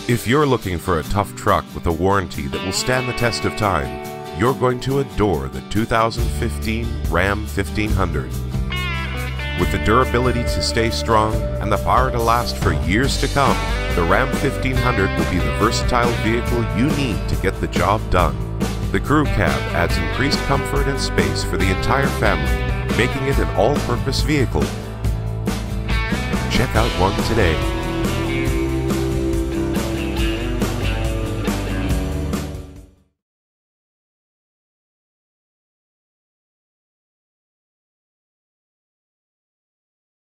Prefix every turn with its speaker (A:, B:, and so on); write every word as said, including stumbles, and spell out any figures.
A: If you're looking for a tough truck with a warranty that will stand the test of time, you're going to adore the two thousand fifteen Ram fifteen hundred. With the durability to stay strong and the power to last for years to come, the Ram fifteen hundred will be the versatile vehicle you need to get the job done. The crew cab adds increased comfort and space for the entire family, making it an all-purpose vehicle. Check out one today.